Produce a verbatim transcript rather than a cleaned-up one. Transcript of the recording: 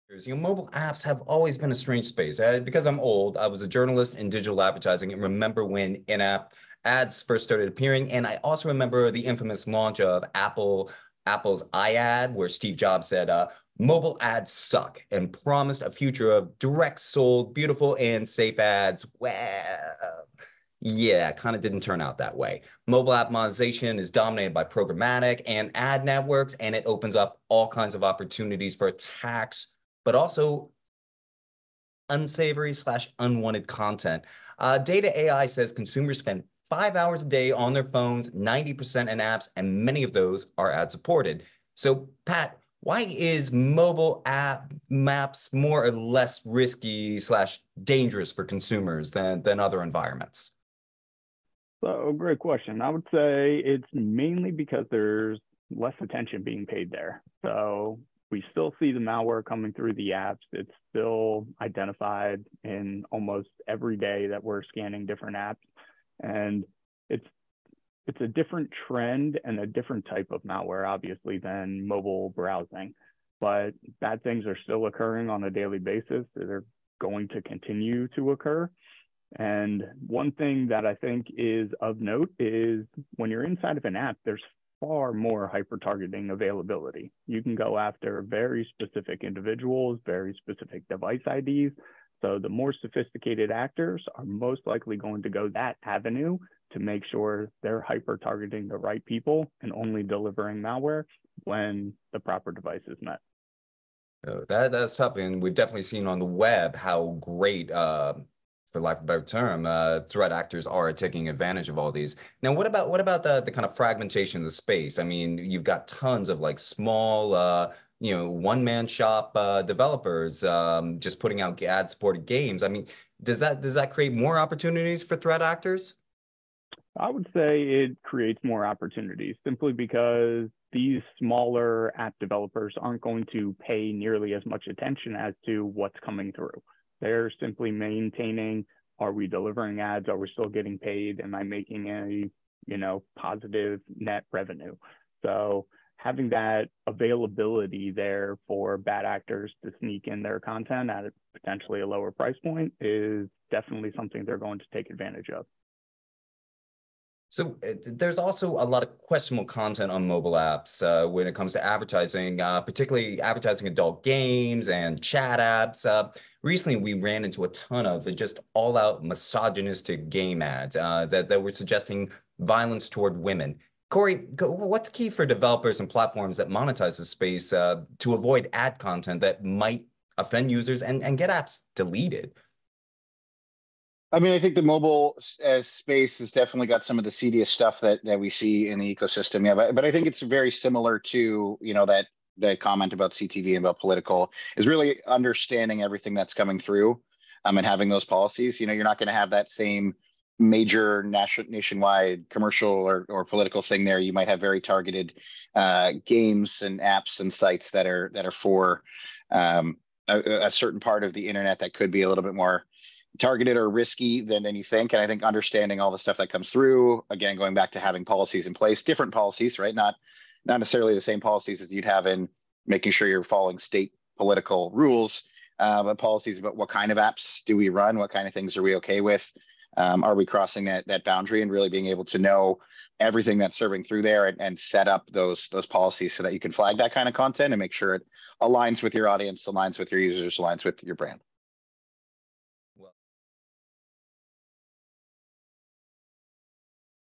You know, mobile apps have always been a strange space. Uh, because I'm old, I was a journalist in digital advertising and remember when in-app ads first started appearing. And I also remember the infamous launch of Apple, Apple's iAd, where Steve Jobs said, uh, mobile ads suck and promised a future of direct sold, beautiful and safe ads. Well, yeah, kind of didn't turn out that way. Mobile app monetization is dominated by programmatic and ad networks, and it opens up all kinds of opportunities for attacks, but also unsavory slash unwanted content. Uh, Data A I says consumers spend five hours a day on their phones, ninety percent in apps, and many of those are ad supported. So, Pat, why is mobile app maps more or less risky slash dangerous for consumers than, than other environments? So, great question. I would say it's mainly because there's less attention being paid there. So, we still see the malware coming through the apps. It's still identified in almost every day that we're scanning different apps. And it's it's a different trend and a different type of malware, obviously, than mobile browsing. But bad things are still occurring on a daily basis. They're going to continue to occur. And one thing that I think is of note is when you're inside of an app, there's far more hyper-targeting availability. You can go after very specific individuals, very specific device I Ds. So the more sophisticated actors are most likely going to go that avenue to make sure they're hyper-targeting the right people and only delivering malware when the proper device is met. Oh, that that's tough, and we've definitely seen on the web how great, uh, for lack of a better term, uh, threat actors are taking advantage of all these. Now, what about what about the the kind of fragmentation of the space? I mean, you've got tons of like small, uh, you know, one-man shop uh, developers um, just putting out ad-supported games. I mean, does that does that create more opportunities for threat actors? I would say it creates more opportunities simply because these smaller app developers aren't going to pay nearly as much attention as to what's coming through. They're simply maintaining, are we delivering ads? Are we still getting paid? Am I making a, you know, positive net revenue? So having that availability there for bad actors to sneak in their content at potentially a lower price point is definitely something they're going to take advantage of. So uh, there's also a lot of questionable content on mobile apps uh, when it comes to advertising, uh, particularly advertising adult games and chat apps. Uh, recently, we ran into a ton of just all-out misogynistic game ads uh, that, that were suggesting violence toward women. Corey, what's key for developers and platforms that monetize the space uh, to avoid ad content that might offend users and, and get apps deleted? I mean, I think the mobile uh, space has definitely got some of the seediest stuff that that we see in the ecosystem. Yeah, but but I think it's very similar to, you know, that that comment about C T V and about political is really understanding everything that's coming through, um, and having those policies. You know, you're not going to have that same major nation nationwide commercial or or political thing there. You might have very targeted uh, games and apps and sites that are that are for um, a, a certain part of the internet that could be a little bit more targeted or risky than, than you think. And I think understanding all the stuff that comes through, again, going back to having policies in place, different policies, right? Not not necessarily the same policies as you'd have in making sure you're following state political rules, uh, but policies about what kind of apps do we run, what kind of things are we okay with, um, are we crossing that that boundary, and really being able to know everything that's serving through there and, and set up those those policies so that you can flag that kind of content and make sure it aligns with your audience, aligns with your users, aligns with your brand.